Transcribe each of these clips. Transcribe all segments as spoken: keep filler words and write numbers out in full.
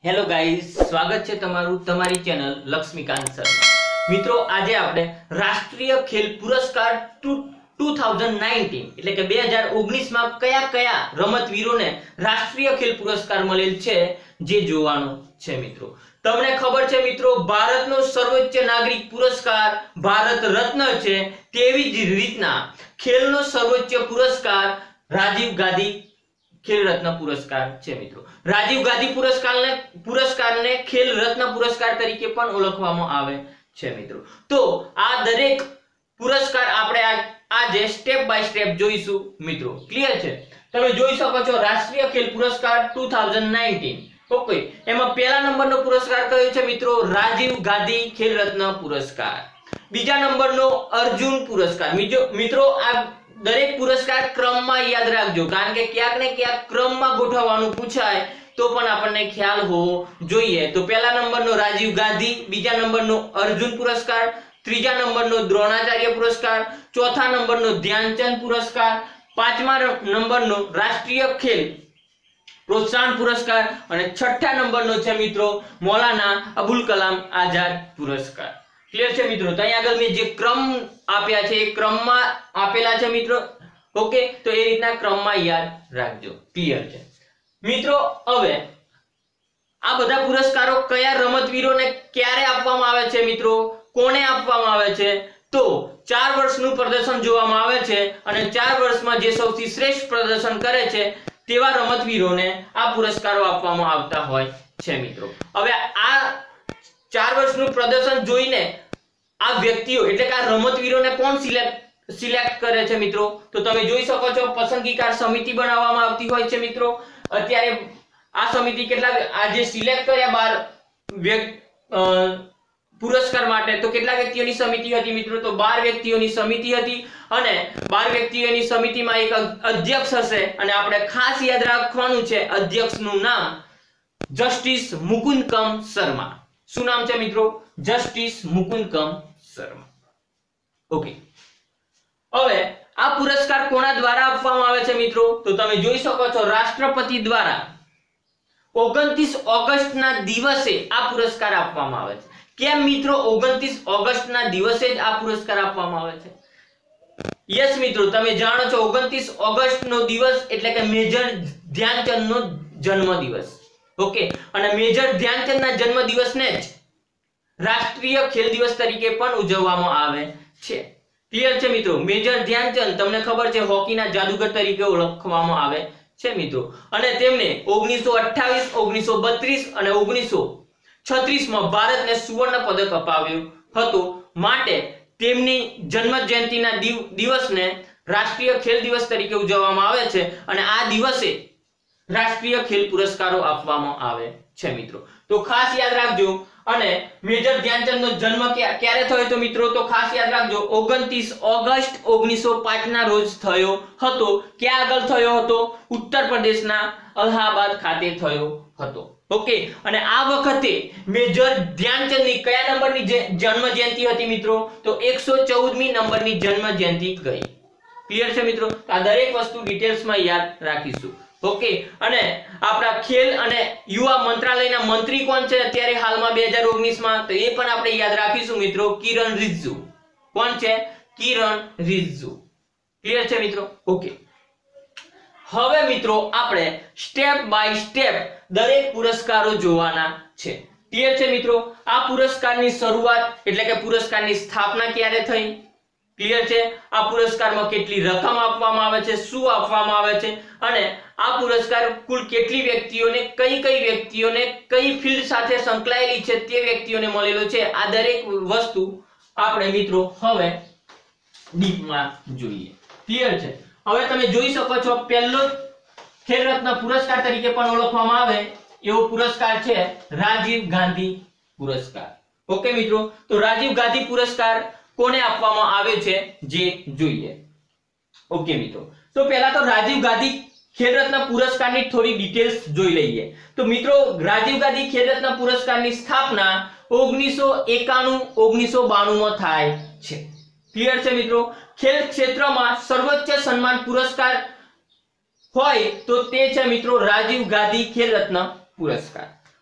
Hello guys, સ્વાગત છે તમારું તમારી ચેનલ લક્ષ્મીકાંત શર્મા। મિત્રો, આજે આપણે રાષ્ટ્રીય ખેલ પુરસ્કાર ટુ થાઉઝન્ડ નાઇન્ટીન એટલે કે બે હજાર ઓગણીસ માં કયા કયા રમતવીરોને રાષ્ટ્રીય ખેલ પુરસ્કાર મળેલ છે જે જોવાનું છે। મિત્રો, તમને ખબર છે મિત્રો, ભારતનો સર્વોચ્ચ નાગરિક પુરસ્કાર ભારત રત્ન છે, તેવી જ રીતના ખેલનો સર્વોચ્ચ પુરસ્કાર રાજીવ ગાંધી ખેલ રત્ન પુરસ્કાર છે। મિત્રો, રાજીવ ગાંધી પુરસ્કારને પુરસ્કારને ખેલ રત્ન પુરસ્કાર તરીકે પણ ઓળખવામાં આવે છે। મિત્રો, તો આ દરેક પુરસ્કાર આપણે આજે સ્ટેપ બાય સ્ટેપ જોઈશું। મિત્રો, ક્લિયર છે? તમે જોઈ શકો છો રાષ્ટ્રીય ખેલ પુરસ્કાર ટુ થાઉઝન્ડ નાઇન્ટીન। ઓકે, એમાં પહેલા નંબરનો પુરસ્કાર કયો છે મિત્રો? રાજીવ ગાંધી ખેલ રત્ન પુરસ્કાર। બીજા નંબરનો અર્જુન પુરસ્કાર। મિત્રો, આ દરેક પુરસ્કાર ક્રમમાં યાદ રાખજો, કારણ કે ક્યાંક ને ક્યાંક ક્રમમાં ગોઠવવાનું પૂછાય તો પણ આપણને ખ્યાલ હોવો જોઈએ। તો પહેલા નંબરનો રાજીવ ગાંધી, બીજા નંબરનો અર્જુન પુરસ્કાર, ત્રીજા નંબરનો દ્રોણાચાર્ય પુરસ્કાર, ચોથા નંબરનો ધ્યાનચંદ પુરસ્કાર, પાંચમા નંબરનો રાષ્ટ્રીય ખેલ પ્રોત્સાહન પુરસ્કાર અને છઠ્ઠા નંબરનો છે મિત્રો મૌલાના અબુલ કલામ આઝાદ પુરસ્કાર। ક્લિયર છે મિત્રો? તો અહીં આગળ મેં જે ક્રમ આપ્યા છે એ ક્રમમાં આપેલા છે મિત્રો। ઓકે, તો એ રીતના ક્રમમાં યાદ રાખજો। ક્લિયર છે મિત્રો? હવે આ બધા પુરસ્કારો કયા રમતવીરોને ક્યારે આપવામાં આવે છે મિત્રો? કોને આપવામાં આવે છે? તો ચાર વર્ષનું પ્રદર્શન જોવામાં આવે છે અને ચાર વર્ષમાં જે સૌથી શ્રેષ્ઠ પ્રદર્શન કરે છે તેવા રમતવીરોને આ પુરસ્કારો આપવામાં આવતા હોય છે મિત્રો। હવે આ ચાર વર્ષનું પ્રદર્શન જોઈને આ વ્યક્તિઓ એટલે કે આ રમતવીરોને કોણ સિલેક્ટ સિલેક્ટ કરે છે મિત્રો? તો તમે જોઈ શકો છો પસંદગીકાર સમિતિ બનાવવામાં આવતી હોય છે મિત્રો। અત્યારે આ સમિતિ કેટલા આજે સિલેક્ટ કર્યા બાર પુરસ્કાર માટે, તો કેટલા વ્યક્તિઓની સમિતિ હતી મિત્રો? તો બાર વ્યક્તિઓની સમિતિ હતી અને બાર વ્યક્તિઓની સમિતિમાં એક અધ્યક્ષ હશે અને આપણે ખાસ યાદ રાખવાનું છે અધ્યક્ષનું નામ જસ્ટિસ મુકુંદકમ શર્મા। શું નામ છે મિત્રો? જસ્ટિસ મુકુંદકમ શર્મા। ઓકે, હવે આ પુરસ્કાર કોના દ્વારા આપવામાં આવે છે મિત્રો? તો તમે જોઈ શકો છો રાષ્ટ્રપતિ દ્વારા ઓગણત્રીસ ઓગસ્ટના દિવસે આ પુરસ્કાર આપવામાં આવે છે। કેમ મિત્રો ઓગણત્રીસ ઓગસ્ટના દિવસે જ આ પુરસ્કાર આપવામાં આવે છે? યસ મિત્રો, તમે જાણો છો ઓગણત્રીસ ઓગસ્ટનો દિવસ એટલે કે મેજર ધ્યાનચંદનો જન્મદિવસ। ઓકે, અને મેજર ધ્યાનચંદના જન્મદિવસને જ રાષ્ટ્રીય ખેલ દિવસ તરીકે પણ ઉજવવામાં આવે છે। ક્લિયર છે મિત્રો? મેજર ધ્યાનચંદ તમને ખબર છે હોકીના જાદુગર તરીકે ઓળખવામાં આવે છે મિત્રો, અને તેમને ઓગણીસો અઠ્ઠાવીસ, ઓગણીસો બત્રીસ અને ઓગણીસો છત્રીસ માં ભારતને સુવર્ણ પદક અપાવ્યો હતો, માટે તેમની જન્મ જયંતિના દિવસને રાષ્ટ્રીય ખેલ દિવસ તરીકે ઉજવવામાં આવે છે અને આ દિવસે રાષ્ટ્રીય ખેલ પુરસ્કારો આપવામાં આવે છે મિત્રો। તો ખાસ યાદ રાખજો। અને મેજર ધ્યાનચંદનો જન્મ ક્યારે થયો તો મિત્રો? તો ખાસ યાદ રાખજો ઓગણત્રીસ ઓગસ્ટ ઓગણીસો પાંચ ના રોજ થયો હતો। ક્યાં આગળ થયો હતો? ઉત્તર પ્રદેશના અલ્હાબાદ ખાતે થયો હતો। ઓકે, અને આ વખતે મેજર ધ્યાનચંદની કયા નંબરની જન્મ જયંતિ હતી મિત્રો? તો એકસો ચૌદમી નંબરની જન્મ જયંતિ ગઈ। ક્લિયર છે મિત્રો? આ દરેક વસ્તુ ડિટેલ્સમાં યાદ રાખીશું। ઓકે, અને આપણા ખેલ અને યુવા મંત્રાલયના મંત્રી કોણ છે અત્યારે હાલમાં બે હજાર ઓગણીસ માં? તો એ પણ આપણે યાદ રાખીશું મિત્રો, કિરણ રિજિજુ। કોણ છે? કિરણ રિજિજુ। ક્લિયર છે મિત્રો? ઓકે, હવે મિત્રો આપણે સ્ટેપ બાય સ્ટેપ દરેક પુરસ્કારો જોવાના છે। ક્લિયર છે મિત્રો? આ પુરસ્કારની શરૂઆત એટલે કે પુરસ્કારની સ્થાપના ક્યારે થઈ? ક્લિયર છે? આ પુરસ્કારમાં કેટલી રકમ આપવામાં આવે છે, શું આપવામાં આવે છે, અને આ પુરસ્કાર કુલ કેટલી વ્યક્તિઓને કઈ કઈ વ્યક્તિઓને કઈ ફિલ્ડ સાથે સંકળાયેલી છે તે વ્યક્તિઓને મળેલો છે, આ દરેક વસ્તુ આપણે મિત્રો હવે ડીપમાં જોઈએ। ક્લિયર છે? હવે તમે જોઈ શકો છો પહેલો ખેલ રત્ન પુરસ્કાર તરીકે પણ ઓળખવામાં આવે એવો પુરસ્કાર છે રાજીવ ગાંધી પુરસ્કાર। ઓકે મિત્રો, તો રાજીવ ગાંધી પુરસ્કાર કોને આપવામાં આવે છે જે જોઈએ। ઓકે મિત્રો, તો પહેલા તો રાજીવ ગાંધી ખેલ રત્ન પુરસ્કારની થોડી ડિટેલ્સ જોઈ લઈએ। તો મિત્રો, રાજીવ ગાંધી ખેલ રત્ન પુરસ્કારની સ્થાપના ઓગણીસો એકાણું ઓગણીસો બાણું માં થાય છે। ક્લિયર છે મિત્રો? ખેલ ક્ષેત્રમાં સર્વોચ્ચ સન્માન પુરસ્કાર હોય તો તે છે મિત્રો રાજીવ ગાંધી ખેલ રત્ન પુરસ્કાર।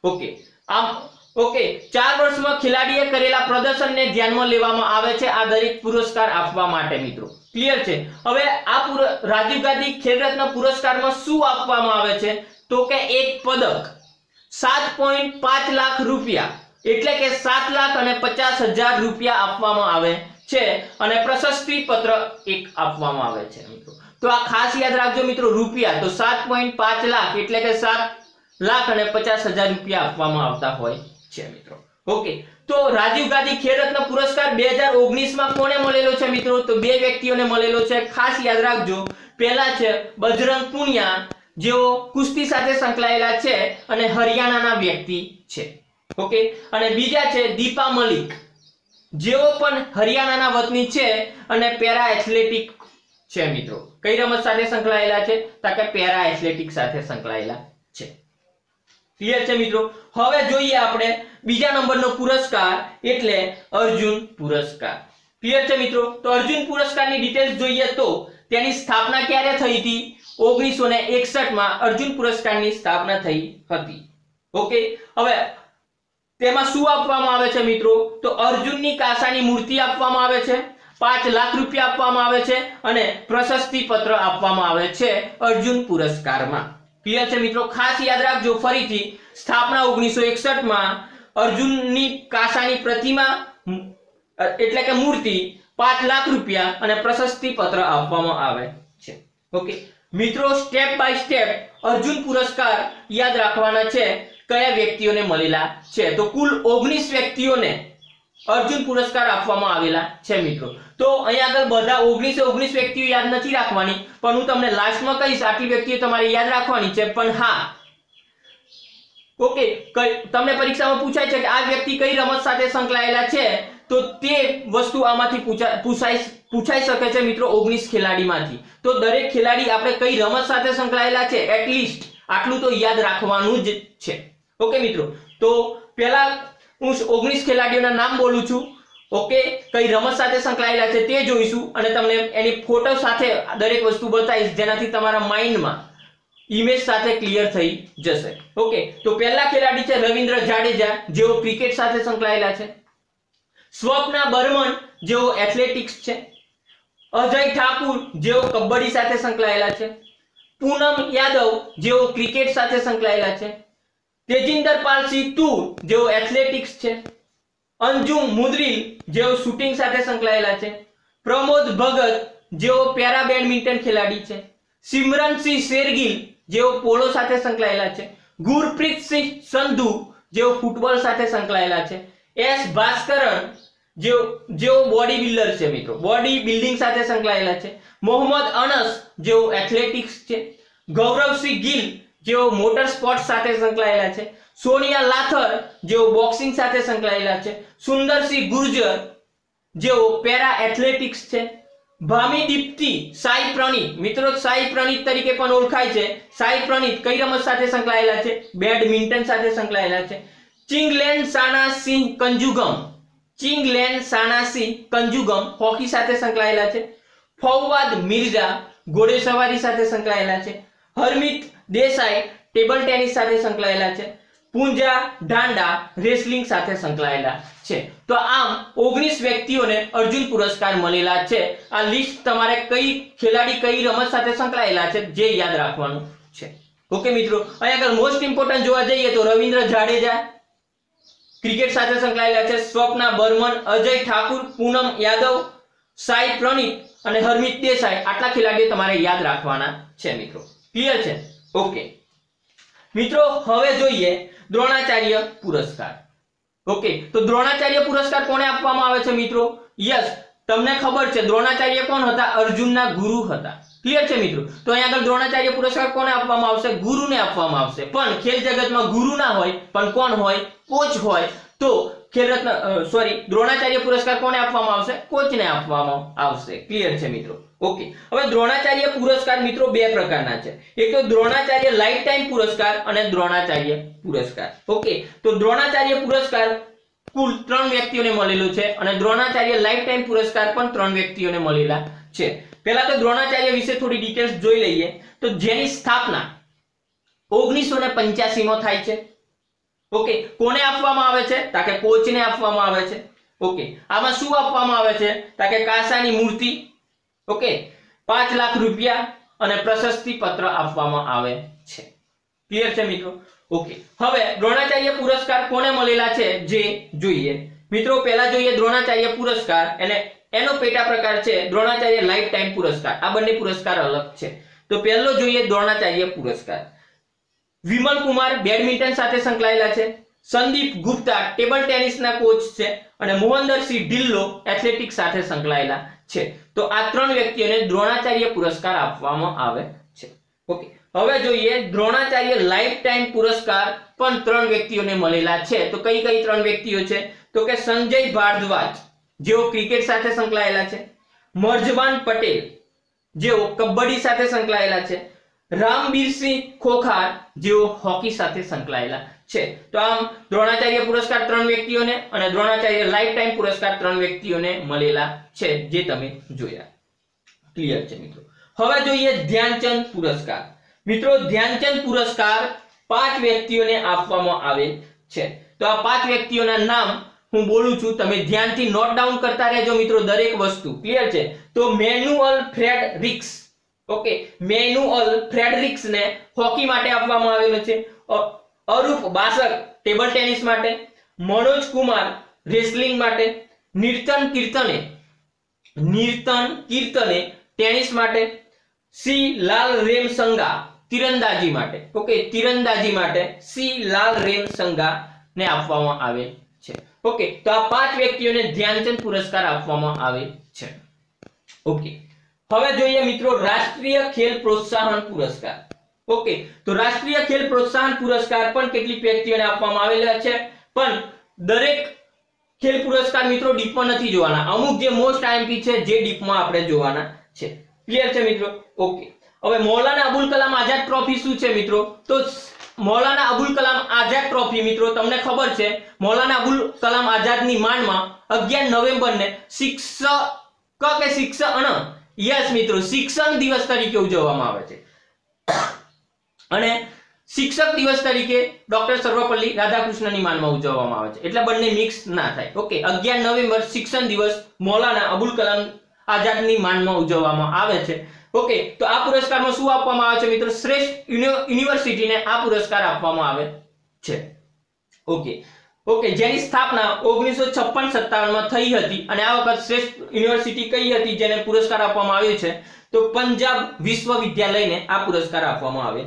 ઓકે આમ ઓકે ચાર વર્ષમાં ખેલાડીએ કરેલા પ્રદર્શનને ધ્યાનમાં લેવામાં આવે છે આ દરેક પુરસ્કાર આપવા માટે મિત્રો ક્લિયર છે। હવે આ રાજીવ ગાંધી ખેલ રત્ન પુરસ્કારમાં શું આપવામાં આવે છે તો કે એક પદક સાત પોઈન્ટ પાંચ લાખ રૂપિયા એટલે કે સાત લાખ અને પચાસ હજાર રૂપિયા આપવામાં આવે છે અને પ્રશસ્તિ પત્ર એક આપવામાં આવે છે મિત્રો। તો આ ખાસ યાદ રાખજો મિત્રો રૂપિયા તો સાત પોઈન્ટ પાંચ લાખ એટલે કે સાત લાખ અને પચાસ હજાર રૂપિયા આપવામાં આવતા હોય છે મિત્રો। ઓકે તો રાજીવ ગાંધી ખેલ રત્ન પુરસ્કાર બે હજાર ઓગણીસ માં કોને મળેલો છે મિત્રો તો બે વ્યક્તિઓને મળેલો છે ખાસ યાદ રાખજો। પહેલા છે બજરંગ પુનિયા જેઓ કુસ્તી સાથે સંકળાયેલા છે અને હરિયાણાના વ્યક્તિ છે ઓકે અને બીજા છે દીપા મલિક જેઓ પણ હરિયાણાના વતની છે અને પેરા એથ્લેટિક છે મિત્રો। કઈ રમત સાથે સંકળાયેલા છે તો કે પેરા એથ્લેટિક સાથે સંકળાયેલા છે ક્લિયર છે મિત્રો। હવે જોઈએ આપણે બીજા નંબરનો પુરસ્કાર એટલે અર્જુન પુરસ્કાર ક્લિયર છે મિત્રો। તો અર્જુન પુરસ્કારની ડિટેલ્સ જોઈએ તો તેની સ્થાપના ક્યારે થઈ હતી ઓગણીસો એકસઠ માં અર્જુન પુરસ્કારની સ્થાપના થઈ હતી ઓકે। હવે તેમાં શું આપવામાં આવે છે મિત્રો તો અર્જુનની કાંસાની મૂર્તિ આપવામાં આવે છે પાંચ લાખ રૂપિયા આપવામાં આવે છે અને પ્રશસ્તિ પત્ર આપવામાં આવે છે અર્જુન પુરસ્કારમાં ક્લિયર છે મિત્રો। ખાસ યાદ રાખજો ફરીથી સ્થાપના ઓગણીસો એકસઠ માં અર્જુનની કાંસાની પ્રતિમા એટલે કે મૂર્તિ પાંચ લાખ રૂપિયા અને પ્રશસ્તિ પત્ર આપવામાં આવે છે ઓકે મિત્રો। સ્ટેપ બાય સ્ટેપ અર્જુન પુરસ્કાર યાદ રાખવાના છે કયા વ્યક્તિઓને મળેલા છે તો કુલ ઓગણીસ વ્યક્તિઓને અર્જુન પુરસ્કાર આપવામાં આવેલા છે મિત્રો। તો અહીંયા આગળ બધા ઓગણીસ ઓગણીસ વ્યક્તિઓ યાદ નથી રાખવાની પણ હું તમને લાસ્ટમાં કહીશ આટલી વ્યક્તિઓ તમારે યાદ રાખવાની છે પણ હા ઓકે તમને પરીક્ષામાં પૂછાય છે કે આ વ્યક્તિ કઈ રમત સાથે સંકળાયેલા છે તો તે વસ્તુ આમાંથી પૂછાઈ પૂછાઈ શકે છે મિત્રો ઓગણીસ ખેલાડીમાંથી। તો દરેક ખેલાડી આપણે કઈ રમત સાથે સંકળાયેલા છે એટલીસ્ટ આટલું તો યાદ રાખવાનું જ છે ઓકે મિત્રો। તો પહેલા હું ઓગણીસ ખેલાડીઓના નામ બોલું છું ઓકે કઈ રમત સાથે સંકળાયેલા છે તે જોઈશું અને તમને એની ફોટો સાથે દરેક વસ્તુ બતાવીશ જેનાથી તમારા માઇન્ડમાં ઇમેજ સાથે ક્લિયર થઈ જશે ઓકે। તો પહેલા ખેલાડી છે રવિન્દ્ર જાડેજા જેઓ ક્રિકેટ સાથે સંકળાયેલા છે, સ્વપ્ના બર્મન જેઓ એથ્લેટિક્સ છે, અજય ઠાકુર જેઓ કબડ્ડી સાથે સંકળાયેલા છે, પૂનમ યાદવ જેઓ ક્રિકેટ સાથે સંકળાયેલા છે, તેજિંદર પાલસિંહ તુર જેઓ એથ્લેટિક્સ છે, અંજુમ મુદ્રિલ જેઓ શૂટિંગ સાથે સંકળાયેલા છે, પ્રમોદ ભગત જેઓ પેરા બેડમિન્ટન ખેલાડી છે, સિમરનસિંહ શેરગિલ જેઓ પોલો સાથે સંકળાયેલા છે, ગુરપ્રીતસિંહ સંધુ જેઓ ફૂટબોલ સાથે સંકળાયેલા છે, એસ ભાસ્કરન જેઓ જેઓ બોડી બિલ્ડર છે મિત્રો બોડી બિલ્ડિંગ સાથે સંકળાયેલા છે, મોહમ્મદ અનસ જેઓ એથ્લેટિક્સ છે, ગૌરવસિંહ ગિલ જેઓ મોટર સ્પોર્ટ્સ સાથે સંકળાયેલા છે, સોનિયા લાથર જેઓ બોક્સિંગ સાથે સંકળાયેલા છે, સુંદરસિંહ ગુર્જર જેઓ પેરા એથ્લેટિક્સ છે, ભામી દીપ્તિ સાઈ પ્રણીત મિત્રો સાઈ પ્રણીત તરીકે પણ ઓળખાય છે। સાઈ પ્રણીત કઈ રમત સાથે સંકળાયેલા છે બેડમિન્ટન સાથે સંકળાયેલા છે, ચિંગલેન સાનાસિંહ કંજુગમ ચિંગલેન સાનાસિંહ કંજુગમ હોકી સાથે સંકળાયેલા છે, ફૌવાદ મિર્ઝા ઘોડેસવારી સાથે સંકળાયેલા છે, હરમિત દેસાઈ ટેબલ ટેનિસ સાથે સંકળાયેલા છે, પૂંજા ઢાંડા રેસલિંગ સાથે સંકળાયેલા છે। તો આમ ઓગણીસ વ્યક્તિઓને અર્જુન પુરસ્કાર મળેલા છે। આ લિસ્ટ તમારે કઈ ખેલાડી કઈ રમત સાથે સંકળાયેલા છે જે યાદ રાખવાનું છે ઓકે મિત્રો। અહીં આગળ મોસ્ટ ઇમ્પોર્ટન્ટ જોવા જઈએ તો રવિન્દ્ર જાડેજા ક્રિકેટ સાથે સંકળાયેલા છે, સ્વપ્ના બર્મન, અજય ઠાકુર, પૂનમ યાદવ, સાઈ પ્રણીત અને હરમિત દેસાઈ આટલા ખેલાડીઓ તમારે યાદ રાખવાના છે મિત્રો ક્લિયર છે ઓકે મિત્રો। હવે જોઈએ દ્રોણાચાર્ય પુરસ્કાર ઓકે તો દ્રોણાચાર્ય પુરસ્કાર કોને આપવામાં આવે છે મિત્રો યસ તમને ખબર છે દ્રોણાચાર્ય કોણ હતા અર્જુનના ગુરુ હતા ક્લિયર છે મિત્રો। તો અહીં આગળ દ્રોણાચાર્ય પુરસ્કાર કોને આપવામાં આવશે ગુરુને આપવામાં આવશે પણ ખેલ જગતમાં ગુરુ ના હોય પણ કોણ હોય કોચ હોય તો ખેલ રત્ન સોરી દ્રોણાચાર્ય પુરસ્કાર કોને આપવામાં આવશે કોચને આપવામાં આવશે ક્લિયર છે મિત્રો ઓકે। હવે દ્રોણાચાર્ય પુરસ્કાર મિત્રો બે પ્રકારના છે એક તો દ્રોણાચાર્ય લાઈફ ટાઈમ પુરસ્કાર અને દ્રોણાચાર્ય પુરસ્કાર ઓકે। તો દ્રોણાચાર્ય પુરસ્કાર કુલ ત્રણ વ્યક્તિઓને મળેલો છે અને દ્રોણાચાર્ય લાઈફ ટાઈમ પુરસ્કાર પણ ત્રણ વ્યક્તિઓને મળેલા છે। પહેલા તો દ્રોણાચાર્ય વિશે થોડી ડિટેલ્સ જોઈ લઈએ તો જેની સ્થાપના ઓગણીસો પંચ્યાસી માં થાય છે ઓકે, કોને આપવામાં આવે છે? તો કે કોચને આપવામાં આવે છે. ઓકે, આમાં શું આપવામાં આવે છે? તો કે કાંસાની મૂર્તિ, ઓકે, પાંચ લાખ રૂપિયા અને પ્રશસ્તિ પત્ર આપવામાં આવે છે. ક્લિયર છે મિત્રો? ઓકે, હવે દ્રોણાચાર્ય પુરસ્કાર કોને મળેલા છે જે જોઈએ. મિત્રો પહેલા જોઈએ દ્રોણાચાર્ય પુરસ્કાર, અને એનો પેટા પ્રકાર છે દ્રોણાચાર્ય લાઈફ ટાઈમ પુરસ્કાર. આ બંને પુરસ્કાર અલગ છે. તો પહેલો જોઈએ દ્રોણાચાર્ય પુરસ્કાર. વિમલ કુમાર બેડમિન્ટન સાથે સંકળાયેલા છે, સંદીપ ગુપ્તા ટેબલ ટેનિસના કોચ છે, અને મોહનદરસિંહ ઢિલ્લો એથ્લેટિક્સ સાથે સંકળાયેલા છે. તો આ ત્રણ વ્યક્તિઓને દ્રોણાચાર્ય પુરસ્કાર આપવામાં આવે છે. ઓકે, હવે જોઈએ દ્રોણાચાર્ય લાઈફ ટાઈમ પુરસ્કાર પણ ત્રણ વ્યક્તિઓને મળેલા છે. તો કઈ કઈ ત્રણ વ્યક્તિઓ છે? તો કે સંજય ભારદ્વાજ જેઓ ક્રિકેટ સાથે સંકળાયેલા છે, મર્જબાન પટેલ જેઓ કબડ્ડી સાથે સંકળાયેલા છે, રામબીરસિંહ ખોખાર જેઓ હોકી સાથે સંકળાયેલા છે. તો આમ દ્રોણાચાર્ય પુરસ્કાર ત્રણ વ્યક્તિઓને અને દ્રોણાચાર્ય લાઈફ ટાઈમ પુરસ્કાર ત્રણ વ્યક્તિઓને મળેલા છે જે તમે જોયા. ક્લિયર છે મિત્રો? હવે જોઈએ ધ્યાનચંદ પુરસ્કાર. મિત્રો ધ્યાનચંદ પુરસ્કાર પાંચ વ્યક્તિઓને આપવામાં આવે છે. તો આ પાંચ વ્યક્તિઓના નામ હું બોલું છું, તમે ધ્યાનથી નોટ ડાઉન કરતા રહેજો મિત્રો દરેક વસ્તુ. ક્લિયર છે? તો મેન્યુઅલ ફ્રેડરિક્સ, ઓકે, મેન્યુઅલ ફ્રેડરિક્સ ને હોકી માટે આપવામાં આવેલો છે, અરૂપ બાસક ટેબલ ટેનિસ માટે, મનોજ કુમાર રેસલિંગ માટે, નિર્તન કીર્તને નિર્તન કીર્તને ટેનિસ માટે, સી લાલ રેમસંગા તીરંદાજી માટે, ઓકે, તીરંદાજી માટે સી લાલ રેમસંગા ને આપવામાં આવે છે. ઓકે, તો આ પાંચ વ્યક્તિઓને ધ્યાનચંદ પુરસ્કાર આપવામાં આવે છે. ઓકે, હવે જોઈએ મિત્રો રાષ્ટ્રીય ખેલ પ્રોત્સાહન પુરસ્કાર. ઓકે, તો રાષ્ટ્રીય ખેલ પ્રોત્સાહન પુરસ્કાર પણ કેટલીક વ્યક્તિઓને આપવામાં આવેલા છે, પણ દરેક ખેલ પુરસ્કાર મિત્રો ડીપમાં નથી જોવાના. અમુક જે મોસ્ટ આઈએમપી છે જે ડીપમાં આપણે જોવાના છે. ક્લિયર છે મિત્રો? ઓકે, હવે મૌલાના અબુલ કલામ આઝાદ ટ્રોફી શું છે મિત્રો? તો મૌલાના અબુલ કલામ આઝાદ ટ્રોફી મિત્રો તમને ખબર છે, મૌલાના અબુલ કલામ આઝાદની માનમાં અગિયાર નવેમ્બર ને શિક્ષક કે શિક્ષણ યસ મિત્રો શિક્ષણ દિવસ તરીકે ઉજવવામાં આવે છે, અને શિક્ષક દિવસ તરીકે ડોક્ટર સર્વપલ્લી રાધાકૃષ્ણની માનમાં ઉજવવામાં આવે છે. એટલે બંને મિક્સ ના થાય. ઓકે, અગિયાર નવેમ્બર શિક્ષણ દિવસ મૌલાના અબુલ કલામ આઝાદની માનમાં ઉજવવામાં આવે છે. ઓકે, તો આ પુરસ્કારમાં શું આપવામાં આવે છે મિત્રો? શ્રેષ્ઠ યુનિવર્સિટીને આ પુરસ્કાર આપવામાં આવે છે. ઓકે ઓકે જેની સ્થાપના ઓગણીસો છપ્પન સત્તાવન માં થઈ હતી, અને આ વખત શ્રેષ્ઠ યુનિવર્સિટી કઈ હતી જેને પુરસ્કાર આપવામાં આવ્યો છે? તો પંજાબ વિશ્વવિદ્યાલયને આ પુરસ્કાર આપવામાં આવે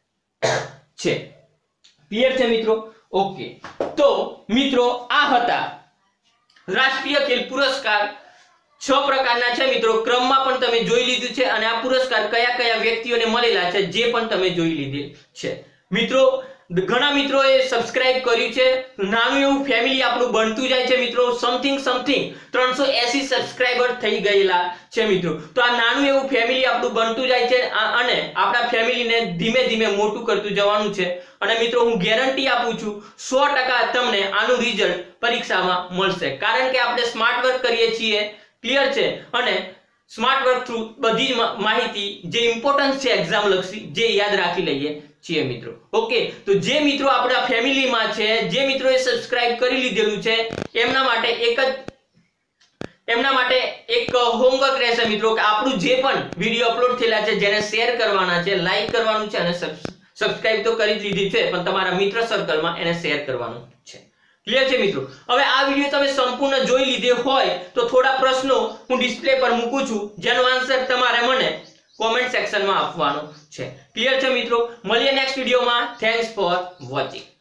છે. ક્લિયર છે મિત્રો? ઓકે, તો મિત્રો આ હતા રાષ્ટ્રીય ખેલ પુરસ્કાર. છ પ્રકારના છે મિત્રો, ક્રમમાં પણ તમે જોઈ લીધું છે, અને આ પુરસ્કાર કયા કયા વ્યક્તિઓને મળેલા છે જે પણ તમે જોઈ લીધેલ છે. મિત્રો ઘણા મિત્રોએ સબસ્ક્રાઇબ કર્યું છે, નાનું એવું ફેમિલી આપણું બનતું જાય છે મિત્રો. સમથિંગ સમથિંગ ત્રણસો એંસી સબસ્ક્રાઇબર થઈ ગયેલા છે મિત્રો. તો આ નાનું એવું ફેમિલી આપણું બનતું જાય છે, અને આપણા ફેમિલીને ધીમે ધીમે મોટું કરતું જવાનું છે. અને મિત્રો હું ગેરંટી આપું છું સો ટકા તમને આનું રિઝલ્ટ પરીક્ષામાં મળશે, કારણ કે આપણે સ્માર્ટ વર્ક કરીએ છીએ. ક્લિયર છે? અને સ્માર્ટ વર્ક થ્રુ બધી જ માહિતી જે ઇમ્પોર્ટન્ટ છે એક્ઝામ લક્ષી, જે યાદ રાખી લઈએ છીએ મિત્રો. ઓકે, તો જે મિત્રો આપણા ફેમિલીમાં છે, જે મિત્રોએ સબસ્ક્રાઇબ કરી લીધેલું છે, એમના માટે એક જ એમના માટે એક હોમવર્ક રહેશે મિત્રો, કે આપણું જે પણ વિડિયો અપલોડ થયેલા છે જેને શેર કરવાના છે, લાઈક કરવાનું છે, અને સબસ્ક્રાઇબ તો કરી દીધી છે, પણ તમારા મિત્ર સર્કલમાં એને શેર કરવાનું છે. ક્લિયર છે મિત્રો? હવે આ વિડિયો તમે સંપૂર્ણ જોઈ લીધો હોય તો થોડા પ્રશ્નો હું ડિસ્પ્લે પર મૂકું છું, જેનો આન્સર તમારે મને કોમેન્ટ સેક્શનમાં આપવાનો છે. ક્લિયર છે મિત્રો? મળીએ નેક્સ્ટ વિડિયોમાં. Thanks for watching.